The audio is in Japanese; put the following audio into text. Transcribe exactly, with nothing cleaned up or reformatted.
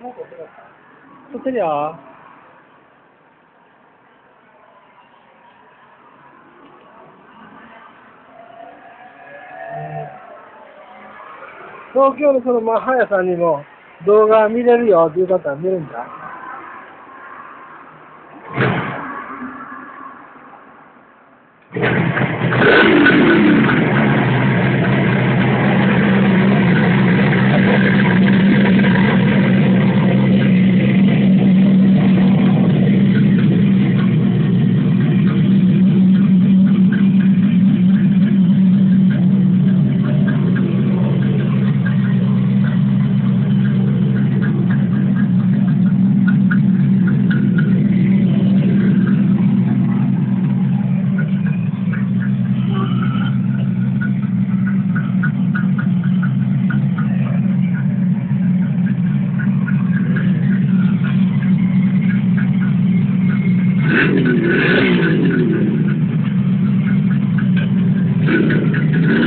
撮ってるよ。東京のそのマッハ屋さんにも動画見れるよっていう方は見るんだ。 Thank you.